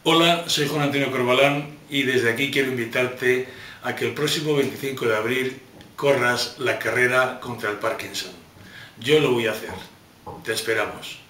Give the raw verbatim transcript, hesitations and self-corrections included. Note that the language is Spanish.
Hola, soy Juan Antonio Corbalán y desde aquí quiero invitarte a que el próximo veinticinco de abril corras la carrera contra el Parkinson. Yo lo voy a hacer. Te esperamos.